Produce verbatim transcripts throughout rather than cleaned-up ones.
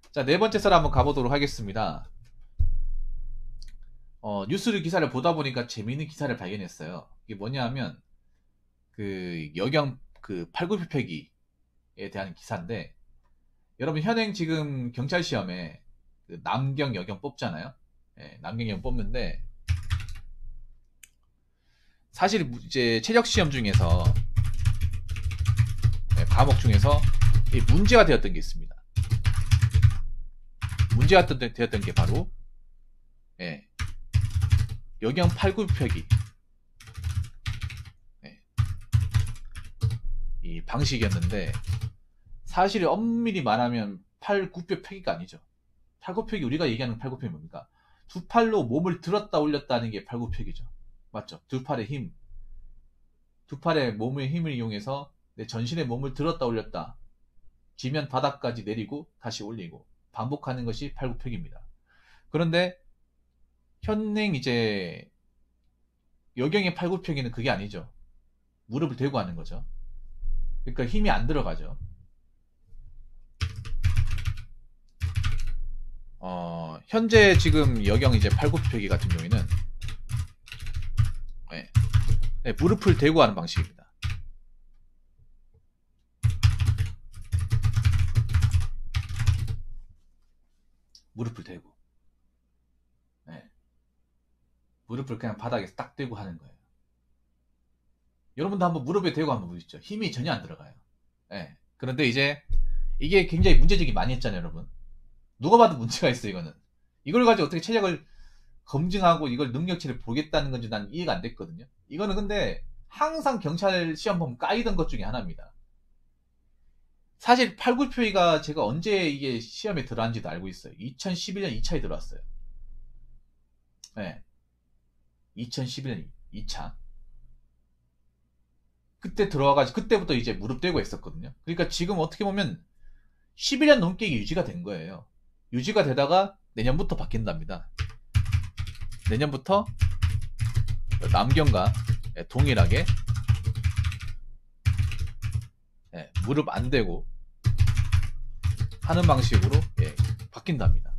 자, 네 번째 썰 한번 가보도록 하겠습니다. 어, 뉴스 기사를 보다 보니까 재미있는 기사를 발견했어요. 이게 뭐냐 하면, 그, 여경, 그, 팔굽혀펴기에 대한 기사인데, 여러분, 현행 지금 경찰 시험에 그 남경, 여경 뽑잖아요? 예, 남경, 여경 뽑는데, 사실 이제 체력 시험 중에서, 예, 과목 중에서 이 문제가 되었던 게 있습니다. 문제가 되었던 게 바로, 예, 여경 팔굽혀펴기. 예, 이 방식이었는데, 사실 엄밀히 말하면 팔굽혀펴기가 아니죠. 팔굽혀펴기, 우리가 얘기하는 팔굽혀펴기 뭡니까? 두 팔로 몸을 들었다 올렸다 하는 게 팔굽혀펴기죠. 맞죠? 두 팔의 힘, 두 팔의 몸의 힘을 이용해서 내 전신의 몸을 들었다 올렸다, 지면 바닥까지 내리고 다시 올리고 반복하는 것이 팔굽혀펴기입니다. 그런데 현행 이제 여경의 팔굽혀펴기는 그게 아니죠. 무릎을 대고 하는 거죠. 그러니까 힘이 안 들어가죠. 어, 현재 지금 여경 이제 팔굽혀펴기 같은 경우에는, 네, 네, 무릎을 대고 하는 방식입니다. 무릎을 대고, 네, 무릎을 그냥 바닥에 딱 대고 하는 거예요. 여러분도 한번 무릎에 대고 한번 보시죠. 힘이 전혀 안 들어가요. 네. 그런데 이제 이게 굉장히 문제제기 많이 했잖아요, 여러분. 누가 봐도 문제가 있어, 이거는. 이걸 가지고 어떻게 체력을 검증하고 이걸 능력치를 보겠다는 건지 난 이해가 안 됐거든요. 이거는 근데 항상 경찰 시험 보면 까이던 것 중에 하나입니다. 사실 팔굽혀펴기가 제가 언제 이게 시험에 들어왔는지도 알고 있어요. 이천십일 년 이 차에 들어왔어요. 네. 이천십일 년 이 차. 그때 들어와가지고 그때부터 이제 무릎 대고 했었거든요. 그러니까 지금 어떻게 보면 십일 년 넘게 유지가 된 거예요. 유지가 되다가 내년부터 바뀐답니다. 내년부터 남경과 동일하게, 예, 무릎 안 대고 하는 방식으로, 예, 바뀐답니다.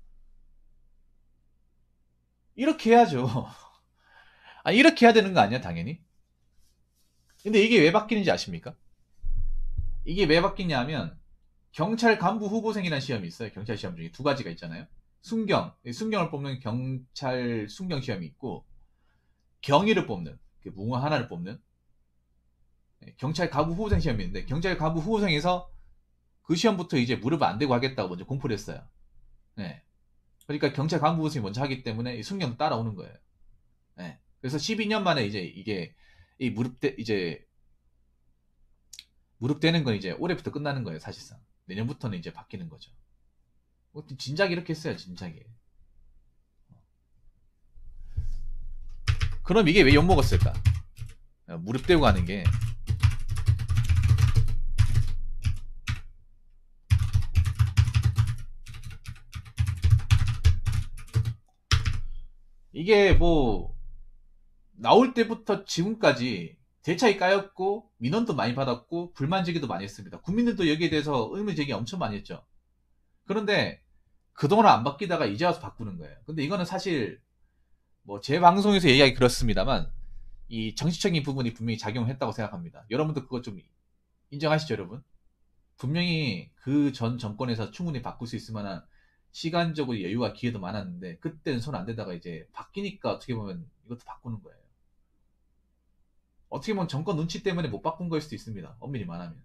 이렇게 해야죠. 아, 이렇게 해야 되는 거 아니야, 당연히? 근데 이게 왜 바뀌는지 아십니까? 이게 왜 바뀌냐 하면, 경찰 간부 후보생이라는 시험이 있어요. 경찰 시험 중에 두 가지가 있잖아요. 순경, 순경을 뽑는 경찰 순경 시험이 있고, 경위를 뽑는, 그 무궁화 하나를 뽑는, 예, 경찰 간부 후보생 시험이 있는데, 경찰 간부 후보생에서 그 시험부터 이제 무릎을 안 대고 하겠다고 먼저 공포를 했어요. 네. 그러니까 경찰 간부 후보생이 먼저 하기 때문에 순경도 따라오는 거예요. 네. 그래서 십이 년 만에 이제 이게 이 무릎 대 이제 무릎 대는 건 이제 올해부터 끝나는 거예요, 사실상. 내년부터는 이제 바뀌는 거죠. 진작 이렇게 했어요, 진작에. 그럼 이게 왜 욕먹었을까? 무릎 대고 하는 게, 이게 뭐 나올 때부터 지금까지 대차이 까였고 민원도 많이 받았고 불만 제기도 많이 했습니다. 국민들도 여기에 대해서 의문 제기 엄청 많이 했죠. 그런데 그동안 안 바뀌다가 이제 와서 바꾸는 거예요. 근데 이거는 사실 뭐 제 방송에서 얘기하기 그렇습니다만, 이 정치적인 부분이 분명히 작용했다고 생각합니다. 여러분도 그거 좀 인정하시죠, 여러분? 분명히 그 전 정권에서 충분히 바꿀 수 있을 만한 시간적으로 여유와 기회도 많았는데, 그때는 손 안 대다가 이제 바뀌니까 어떻게 보면 이것도 바꾸는 거예요. 어떻게 보면 정권 눈치 때문에 못 바꾼 거일 수도 있습니다. 엄밀히 말하면.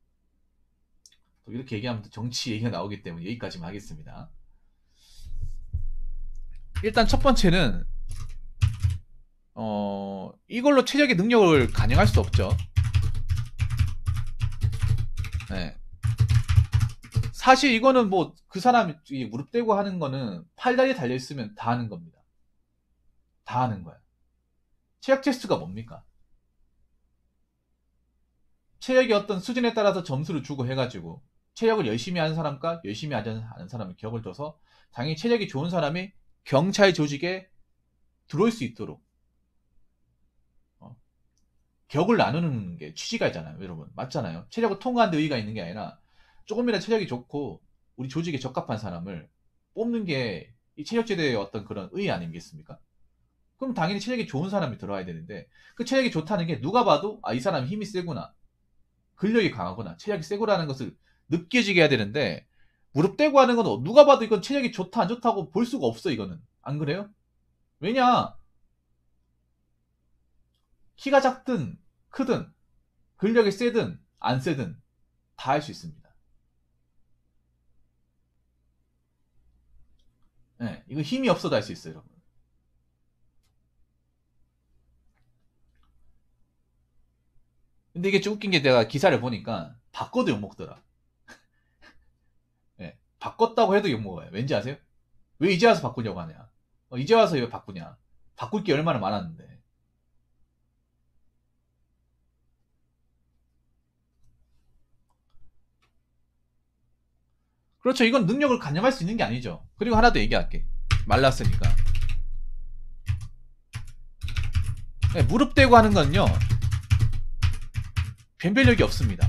또 이렇게 얘기하면 또 정치 얘기가 나오기 때문에 여기까지만 하겠습니다. 일단 첫 번째는, 어, 이걸로 최적의 능력을 가능할 수 없죠. 네. 사실 이거는 뭐 그 사람이 무릎 대고 하는 거는 팔다리에 달려있으면 다 하는 겁니다. 다 하는 거야. 체력 테스트가 뭡니까? 체력이 어떤 수준에 따라서 점수를 주고 해가지고, 체력을 열심히 하는 사람과 열심히 하지 않은 사람의 격을 둬서 당연히 체력이 좋은 사람이 경찰 조직에 들어올 수 있도록 어, 격을 나누는 게 취지가 있잖아요, 여러분. 맞잖아요. 체력을 통과하는 데 의의가 있는 게 아니라 조금이라도 체력이 좋고 우리 조직에 적합한 사람을 뽑는 게 이 체력제도의 어떤 그런 의의 아니겠습니까? 그럼 당연히 체력이 좋은 사람이 들어와야 되는데 그 체력이 좋다는 게 누가 봐도 아, 이 사람 힘이 세구나, 근력이 강하구나, 체력이 세구라는 것을 느껴지게 해야 되는데 무릎 떼고 하는 건 누가 봐도 이건 체력이 좋다 안 좋다고 볼 수가 없어. 이거는 안 그래요? 왜냐, 키가 작든 크든 근력이 세든 안 세든 다 할 수 있습니다. 네, 이거 힘이 없어도 할 수 있어요, 여러분. 근데 이게 좀 웃긴 게 내가 기사를 보니까 바꿔도 욕먹더라. 네, 바꿨다고 해도 욕먹어요. 왠지 아세요? 왜 이제 와서 바꾸려고 하냐? 어, 이제 와서 왜 바꾸냐? 바꿀 게 얼마나 많았는데. 그렇죠. 이건 능력을 가늠할 수 있는 게 아니죠. 그리고 하나 더 얘기할게. 말랐으니까. 네, 무릎 대고 하는 건요, 변별력이 없습니다.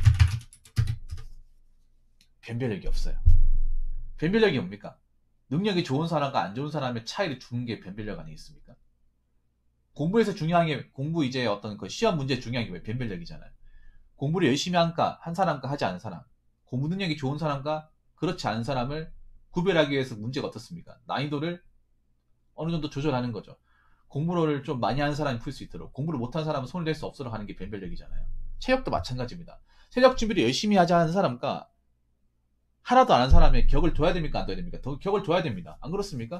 변별력이 없어요. 변별력이 뭡니까? 능력이 좋은 사람과 안 좋은 사람의 차이를 주는 게 변별력 아니겠습니까? 공부에서 중요한 게, 공부 이제 어떤 그 시험 문제 중요한 게 왜 변별력이잖아요. 공부를 열심히 한가, 한 사람과 하지 않은 사람, 공부 능력이 좋은 사람과 그렇지 않은 사람을 구별하기 위해서 문제가 어떻습니까? 난이도를 어느 정도 조절하는 거죠. 공부를 좀 많이 하는 사람이 풀 수 있도록, 공부를 못하는 사람은 손을 댈 수 없도록 하는 게 변별력이잖아요. 체력도 마찬가지입니다. 체력 준비를 열심히 하자 하는 사람과 하나도 안 한 사람의 격을 둬야 됩니까? 안 둬야 됩니까? 더 격을 둬야 됩니다. 안 그렇습니까?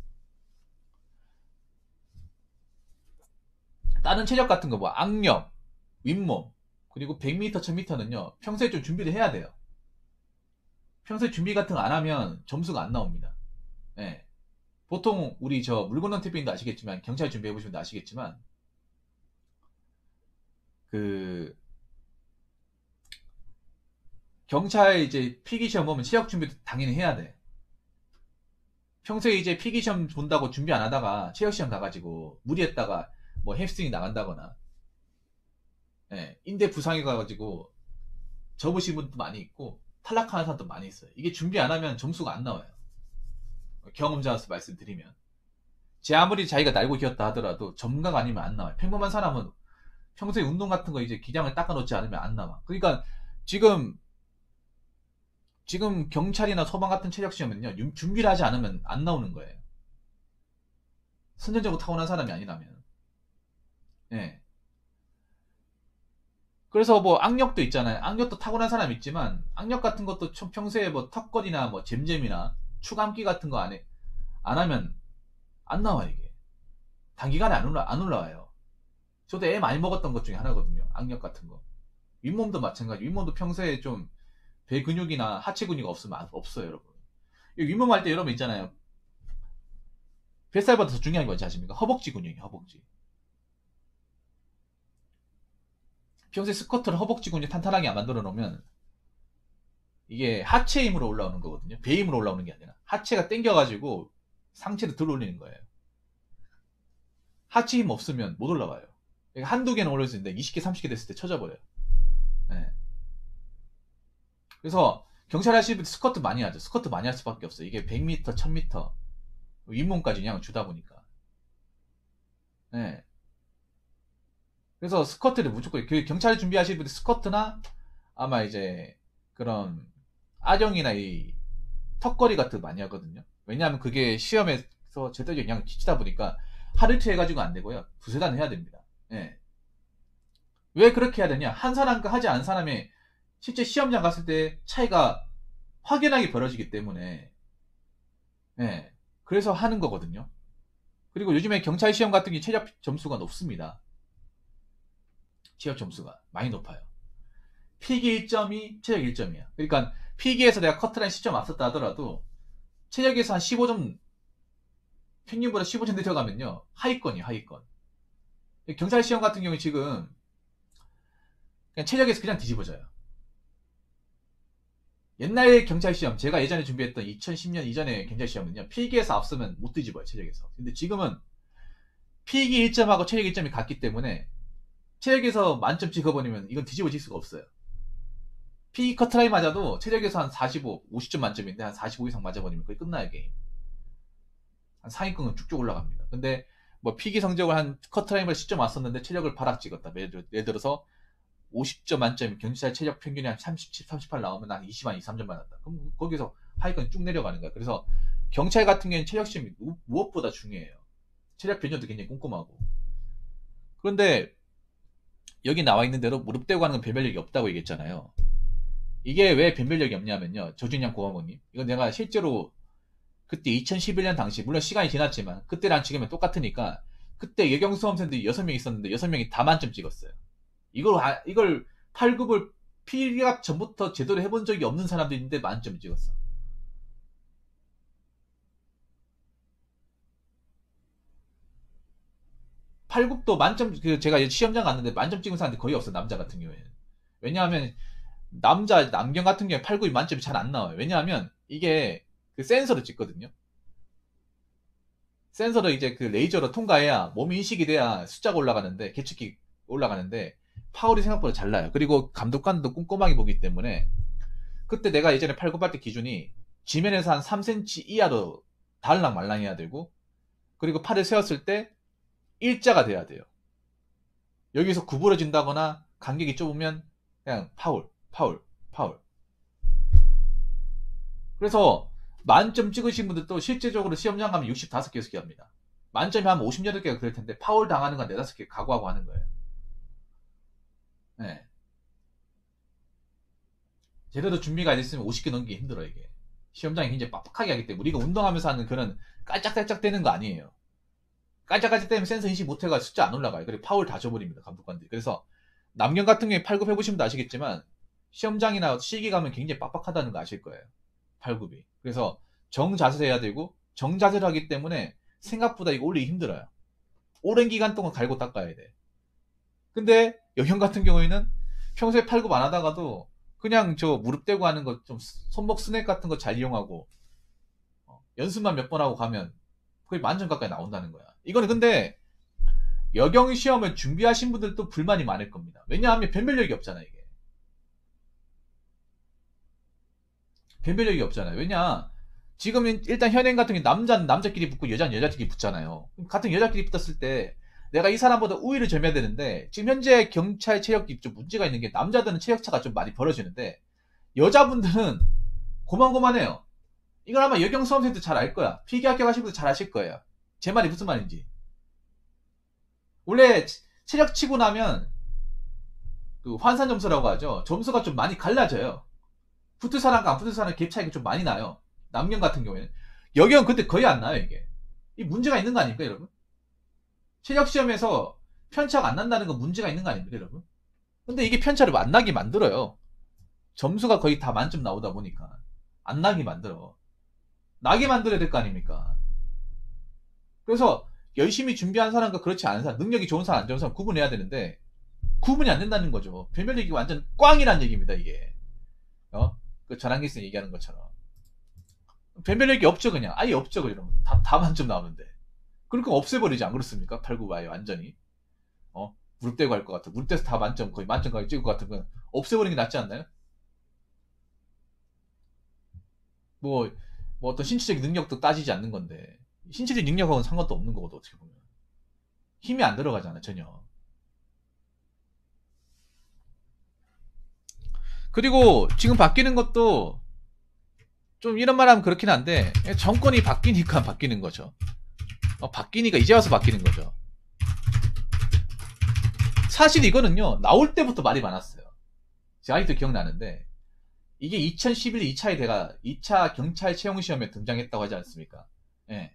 다른 체력 같은 거 뭐 악력, 윗몸, 그리고 백 미터, 천 미터는요 평소에 좀 준비를 해야 돼요. 평소에 준비 같은 거 안 하면 점수가 안 나옵니다. 예. 보통 우리 저 물건원 태핑도 아시겠지만, 경찰 준비해보시면 아시겠지만, 그 경찰 이제 필기시험 보면 체력 준비도 당연히 해야 돼. 평소에 이제 필기시험 본다고 준비 안 하다가 체력시험 가가지고 무리했다가 뭐 햄스트링 나간다거나, 예, 인대 부상이 가가지고 접으신 분도 많이 있고 탈락하는 사람도 많이 있어요. 이게 준비 안 하면 점수가 안 나와요. 경험자로서 말씀드리면, 제 아무리 자기가 날고 기었다 하더라도 전문가가 아니면 안 나와요. 평범한 사람은 평소에 운동 같은 거 이제 기량을 닦아놓지 않으면 안 나와. 그러니까 지금 지금 경찰이나 소방 같은 체력 시험은요 준비를 하지 않으면 안 나오는 거예요. 선천적으로 타고난 사람이 아니라면. 예. 그래서 뭐 악력도 있잖아요. 악력도 타고난 사람 있지만 악력 같은 것도 평소에 뭐 턱걸이나 뭐 잼잼이나 추감기 같은 거 안 해, 안 하면 안 나와. 이게 단기간에 안 올라 안 올라와요. 저도 애 많이 먹었던 것 중에 하나거든요. 악력 같은 거. 윗몸도 마찬가지. 윗몸도 평소에 좀 배 근육이나 하체 근육 없으면 없어요, 여러분. 윗몸 할 때 여러분 있잖아요. 뱃살보다 더 중요한 게 뭔지 아십니까? 허벅지 근육이에요, 허벅지. 평소에 스쿼트를 허벅지 근육 탄탄하게 만들어 놓으면 이게 하체 힘으로 올라오는 거거든요. 배 힘으로 올라오는 게 아니라 하체가 당겨가지고 상체를 들어 올리는 거예요. 하체 힘 없으면 못 올라와요. 한두 개는 올릴 수 있는데 이십 개, 삼십 개 됐을 때 쳐져버려요. 네. 그래서 경찰 하시는 분들 스쿼트 많이 하죠. 스쿼트 많이 할 수밖에 없어요. 이게 백 미터, 천 미터 윗몸까지 그냥 주다 보니까. 네. 그래서 스쿼트를 무조건, 그 경찰 준비하시는 분들 스쿼트나 아마 이제 그런 아령이나 이 턱걸이 같은 거 많이 하거든요. 왜냐하면 그게 시험에서 제대로 그냥 지치다 보니까 하루 이틀 해가지고 안 되고요. 두세 단 해야 됩니다. 예. 왜 그렇게 해야 되냐? 한 사람과 하지 않은 사람의 실제 시험장 갔을 때 차이가 확연하게 벌어지기 때문에, 예. 그래서 하는 거거든요. 그리고 요즘에 경찰 시험 같은 게 체력 점수가 높습니다. 체력 점수가 많이 높아요. 필기 일 점이 체력 일 점이야. 그러니까 필기에서 내가 커트라인 십 점 앞섰다 하더라도 체력에서 한 십오 점, 평균보다 십오 점 내려가면요 하위권이에요, 하위권. 경찰 시험 같은 경우에 지금 그냥 체력에서 그냥 뒤집어져요. 옛날 경찰 시험, 제가 예전에 준비했던 이천십 년 이전의 경찰 시험은요 필기에서 앞서면 못 뒤집어요, 체력에서. 근데 지금은 필기 일 점하고 체력 일 점이 같기 때문에 체력에서 만점 찍어버리면 이건 뒤집어질 수가 없어요. 피기 커트라인 맞아도 체력에서 한 사십오, 오십 점 만점인데 한 사십오 이상 맞아버리면 거의 끝나요, 게임. 한 상위권은 쭉쭉 올라갑니다. 근데 뭐 피기 성적을 한 커트라인을 십 점 왔었는데 체력을 바락 찍었다. 예를, 예를 들어서 오십 점 만점 경찰 체력 평균이 한 삼십칠, 삼십팔 나오면 한 이십, 한 이, 삼 점 받았다. 그럼 거기서 하위권 쭉 내려가는 거야. 그래서 경찰 같은 경우에는 체력 시험이 무엇보다 중요해요. 체력 변조도 굉장히 꼼꼼하고. 그런데 여기 나와 있는 대로 무릎 대고 하는 건 변별력이 없다고 얘기했잖아요. 이게 왜 변별력이 없냐면요. 저준양 고아모님. 이건 내가 실제로 그때 이천십일 년 당시, 물론 시간이 지났지만 그때랑 지금은 똑같으니까 그때 예경 수험생들이 여섯 명 있었는데 여섯 명이 다 만점 찍었어요. 이걸, 아, 이걸 팔 급을 피력 전부터 제대로 해본 적이 없는 사람들인데 만점을 찍었어. 팔 급도 만점, 그 제가 시험장 갔는데 만점 찍은 사람들이 거의 없어, 남자 같은 경우에는. 왜냐하면 남자, 남경 같은 경우에 팔 급이 만점이 잘 안 나와요. 왜냐하면 이게 그 센서로 찍거든요. 센서로 이제 그 레이저로 통과해야 몸 인식이 돼야 숫자가 올라가는데, 계측기 올라가는데 파울이 생각보다 잘 나요. 그리고 감독관도 꼼꼼하게 보기 때문에 그때 내가 예전에 팔 급 할 때 기준이 지면에서 한 삼 센티미터 이하로 달랑 말랑해야 되고, 그리고 팔을 세웠을 때 일자가 돼야 돼요. 여기서 구부러진다거나 간격이 좁으면 그냥 파울, 파울, 파울. 그래서 만점 찍으신 분들도 실제적으로 시험장 가면 육십오 개씩 합니다. 만점이 한 오십팔 개가 그럴 텐데 파울 당하는 건 네, 다섯 개 각오하고 하는 거예요. 네. 제대로 준비가 안 됐으면 오십 개 넘기기 힘들어, 이게. 시험장이 굉장히 빡빡하게 하기 때문에. 우리가 운동하면서 하는 그런 깔짝깔짝 되는 거 아니에요. 깔짝깔짝 되면 센서 인식 못해가 숫자 안 올라가요. 그리고 파울 다 줘버립니다, 감독관들이. 그래서 남경 같은 경우에 팔 급 해보신 분도 아시겠지만 시험장이나 실기 가면 굉장히 빡빡하다는 거 아실 거예요. 팔 급이. 그래서 정자세를 해야 되고, 정자세를 하기 때문에 생각보다 이거 올리기 힘들어요. 오랜 기간 동안 갈고 닦아야 돼. 근데 여경 같은 경우에는 평소에 팔 급 안 하다가도 그냥 저 무릎 대고 하는 거 좀 손목 스냅 같은 거 잘 이용하고 어, 연습만 몇 번 하고 가면 거의 만점 가까이 나온다는 거야. 이거는 근데 여경 시험을 준비하신 분들도 불만이 많을 겁니다. 왜냐하면 변별력이 없잖아, 이게. 변별력이 없잖아요. 왜냐, 지금 일단 현행 같은 게 남자는 남자끼리 붙고 여자는 여자끼리 붙잖아요. 같은 여자끼리 붙었을 때 내가 이 사람보다 우위를 점해야 되는데, 지금 현재 경찰 체력이 좀 문제가 있는 게 남자들은 체력차가 좀 많이 벌어지는데 여자분들은 고만고만해요. 이걸 아마 여경 수험생도 잘 알 거야. 필기 합격하신 분도 잘 아실 거예요. 제 말이 무슨 말인지. 원래 체력 치고 나면 그 환산 점수라고 하죠. 점수가 좀 많이 갈라져요. 붙을 사람과 안 붙을 사람 갭 차이가 좀 많이 나요. 남경 같은 경우에는. 여경 근데 거의 안 나요, 이게. 이 문제가 있는 거 아닙니까, 여러분? 체력 시험에서 편차가 안 난다는 건 문제가 있는 거 아닙니까, 여러분? 근데 이게 편차를 안 나게 만들어요. 점수가 거의 다 만점 나오다 보니까. 안 나게 만들어. 나게 만들어야 될 거 아닙니까? 그래서 열심히 준비한 사람과 그렇지 않은 사람, 능력이 좋은 사람, 안 좋은 사람 구분해야 되는데 구분이 안 된다는 거죠. 변별력이 완전 꽝이란 얘기입니다, 이게. 어? 그 전환기스 얘기하는 것처럼. 변별력이 없죠, 그냥. 아예 없죠, 그러면. 다, 다 만점 나오는데. 그러니까 없애버리지, 안 그렇습니까? 팔 구 아예 완전히. 어? 무릎 대고 할 것 같아. 무릎 대서 다 만점, 거의 만점까지 찍을 것 같은 건 없애버리는 게 낫지 않나요? 뭐, 뭐 어떤 신체적인 능력도 따지지 않는 건데. 신체적 능력하고는 상관도 없는 거거든, 어떻게 보면. 힘이 안 들어가잖아, 전혀. 그리고 지금 바뀌는 것도 좀 이런 말 하면 그렇긴 한데, 정권이 바뀌니까 바뀌는 거죠. 어, 바뀌니까 이제 와서 바뀌는 거죠. 사실 이거는요, 나올 때부터 말이 많았어요. 제가 아직도 기억나는데, 이게 이천십일 년 이 차에 내가 이 차 경찰 채용 시험에 등장했다고 하지 않습니까? 예.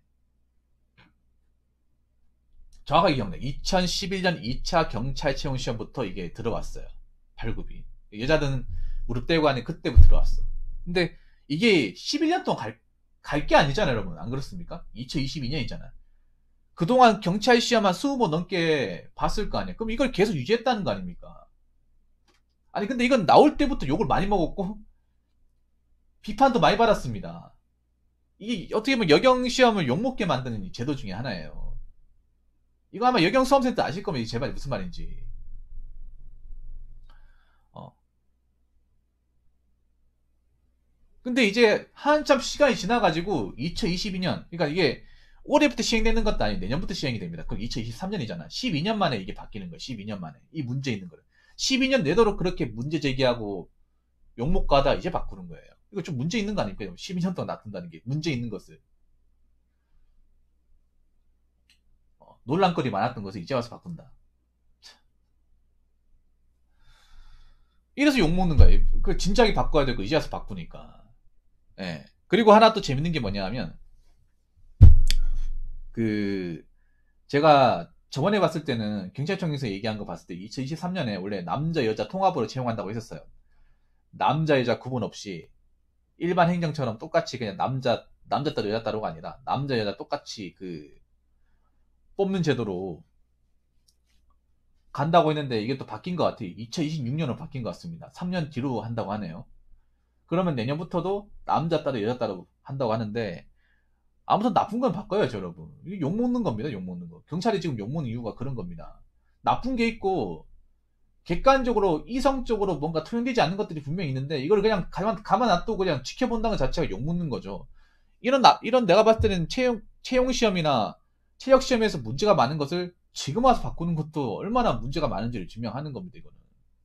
정확하게 기억나요. 이천십일 년 이 차 경찰 채용 시험부터 이게 들어왔어요. 발급이. 여자들은 무릎 대고 하는 그때부터 들어왔어. 근데 이게 십일 년 동안 갈, 갈 게 아니잖아요, 여러분. 안 그렇습니까? 이천이십이 년이잖아. 그동안 경찰 시험 한 이십 번 넘게 봤을 거 아니에요. 그럼 이걸 계속 유지했다는 거 아닙니까? 아니, 근데 이건 나올 때부터 욕을 많이 먹었고, 비판도 많이 받았습니다. 이게 어떻게 보면 여경 시험을 욕먹게 만드는 제도 중에 하나예요. 이거 아마 여경 수험생 때 아실 거면 제 말이 무슨 말인지. 어. 근데 이제 한참 시간이 지나가지고 이천이십이 년, 그러니까 이게 올해부터 시행되는 것도 아니고 내년부터 시행이 됩니다. 그럼 이천이십삼 년이잖아. 십이 년 만에 이게 바뀌는 거예요. 십이 년 만에. 이 문제 있는 거를. 십이 년 내도록 그렇게 문제 제기하고 욕먹 가다 이제 바꾸는 거예요. 이거 좀 문제 있는 거 아닙니까? 십이 년 동안 놔둔다는 게 문제 있는 것을. 어, 논란거리 많았던 것을 이제 와서 바꾼다. 이래서 욕먹는 거예요. 그 진작에 바꿔야 되고 이제 와서 바꾸니까. 예. 그리고 하나 또 재밌는 게 뭐냐 하면 그 제가 저번에 봤을 때는 경찰청에서 얘기한 거 봤을 때 이천이십삼 년에 원래 남자 여자 통합으로 채용한다고 했었어요. 남자 여자 구분 없이 일반 행정처럼 똑같이 그냥 남자 남자 따로 여자 따로가 아니라 남자 여자 똑같이 그 뽑는 제도로 간다고 했는데 이게 또 바뀐 것 같아요. 이천이십육 년으로 바뀐 것 같습니다. 삼 년 뒤로 한다고 하네요. 그러면 내년부터도 남자 따로 여자 따로 한다고 하는데 아무튼 나쁜 건 바꿔야죠, 여러분. 이게 욕먹는 겁니다, 욕먹는 거. 경찰이 지금 욕먹는 이유가 그런 겁니다. 나쁜 게 있고 객관적으로 이성적으로 뭔가 투영되지 않는 것들이 분명히 있는데 이걸 그냥 가만, 가만 놔두고 그냥 지켜본다는 것 자체가 욕먹는 거죠. 이런 나, 이런 내가 봤을 때는 채용, 채용 시험이나 체력 시험에서 문제가 많은 것을 지금 와서 바꾸는 것도 얼마나 문제가 많은지를 증명하는 겁니다, 이거는.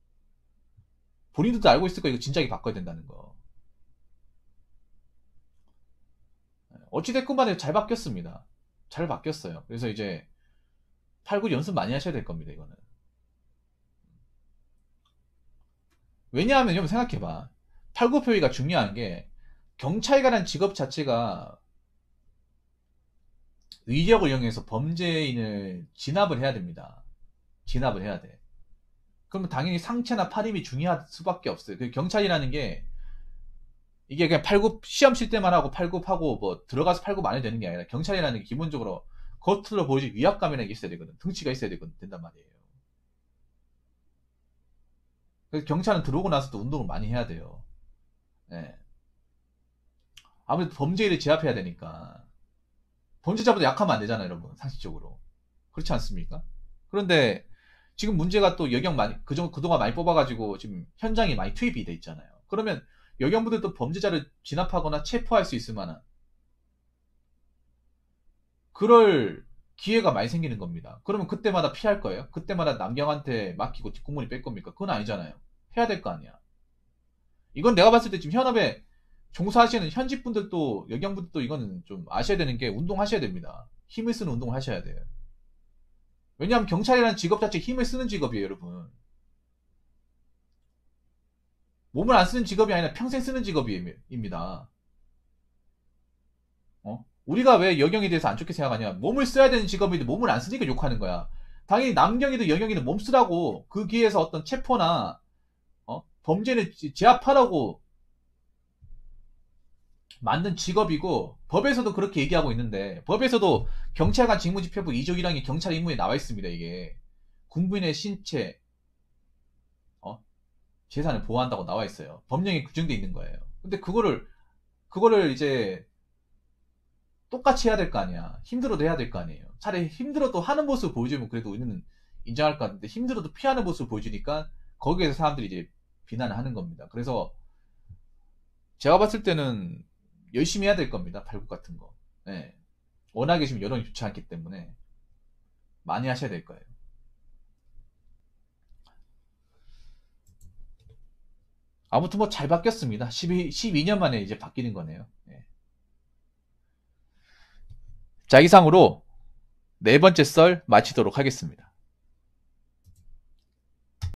본인들도 알고 있을 거예요, 이거 진작에 바꿔야 된다는 거. 어찌됐건 간에 잘 바뀌었습니다. 잘 바뀌었어요. 그래서 이제 팔, 구 연습 많이 하셔야 될 겁니다, 이거는. 왜냐하면 여러분 생각해봐. 팔, 구 표기가 중요한 게 경찰이라는 직업 자체가 의력을 이용해서 범죄인을 진압을 해야 됩니다. 진압을 해야 돼. 그러면 당연히 상체나 팔힘이 중요할 수밖에 없어요. 그 경찰이라는 게 이게 그냥 팔굽 시험 칠 때만 하고 팔굽하고 뭐 들어가서 팔굽 안 해도 되는 게 아니라 경찰이라는 게 기본적으로 겉으로 보이지 위압감이라는 게 있어야 되거든. 등치가 있어야 되거든. 된단 말이에요. 그래서 경찰은 들어오고 나서도 운동을 많이 해야 돼요. 예. 아무래도 범죄를 제압해야 되니까. 범죄자보다 약하면 안 되잖아요, 여러분. 상식적으로. 그렇지 않습니까? 그런데 지금 문제가 또 여경 많이, 그정, 그동안 많이 뽑아가지고 지금 현장이 많이 투입이 돼 있잖아요. 그러면 여경부들도 범죄자를 진압하거나 체포할 수 있을 만한 그럴 기회가 많이 생기는 겁니다. 그러면 그때마다 피할 거예요? 그때마다 남경한테 맡기고 뒷공무니 뺄 겁니까? 그건 아니잖아요. 해야 될 거 아니야. 이건 내가 봤을 때 지금 현업에 종사하시는 현직 분들도 여경분들도 이거는 좀 아셔야 되는 게 운동하셔야 됩니다. 힘을 쓰는 운동을 하셔야 돼요. 왜냐하면 경찰이라는 직업 자체 힘을 쓰는 직업이에요, 여러분. 몸을 안 쓰는 직업이 아니라 평생 쓰는 직업입니다. 어? 우리가 왜 여경에 대해서 안 좋게 생각하냐? 몸을 써야 되는 직업인데 몸을 안 쓰니까 욕하는 거야. 당연히 남경이도 여경이도 몸 쓰라고 그 기회에서 어떤 체포나 어? 범죄를 제압하라고 만든 직업이고 법에서도 그렇게 얘기하고 있는데 법에서도 경찰관 직무집행부 이 조 일 항이 경찰 임무에 나와 있습니다. 이게 국민의 신체 어? 재산을 보호한다고 나와 있어요. 법령에 규정돼 있는 거예요. 근데 그거를 그거를 이제 똑같이 해야 될 거 아니야. 힘들어도 해야 될 거 아니에요. 차라리 힘들어도 하는 모습을 보여주면 그래도 우리는 인정할 것 같은데 힘들어도 피하는 모습을 보여주니까 거기에서 사람들이 이제 비난을 하는 겁니다. 그래서 제가 봤을 때는 열심히 해야 될 겁니다. 발굽 같은 거. 네. 워낙에 지금 여론이 좋지 않기 때문에 많이 하셔야 될 거예요. 아무튼 뭐 잘 바뀌었습니다. 십이, 십이 년 만에 이제 바뀌는 거네요. 네. 자, 이상으로 네 번째 썰 마치도록 하겠습니다.